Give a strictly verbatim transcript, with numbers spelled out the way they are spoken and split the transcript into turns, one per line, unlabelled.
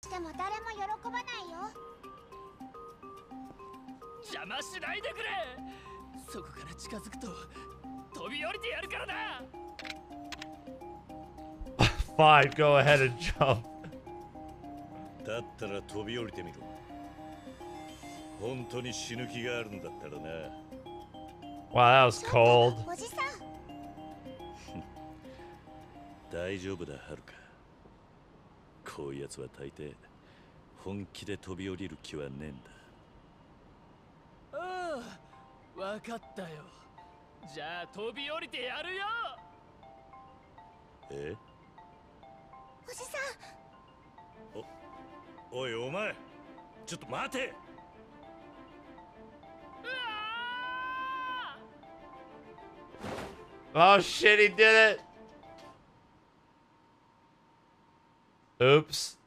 でも誰も喜ばないよ。
邪魔しないでくれ。そこから近づくと飛び降りてやるからな。
Fine, go ahead and jump.
だったら飛び降りてみろ。本当に死ぬ気があるんだったらな。
Wow, that was cold.
おじさん。
大丈夫だ、はるか。こういうやつは大抵本気で飛び降りる気はねえんだ。
ああ、わかったよ。じゃあ飛び降りてやるよ。
え？
おじさ
お、おいお前、ちょっと待て。
Oh shit, he did it. Oops.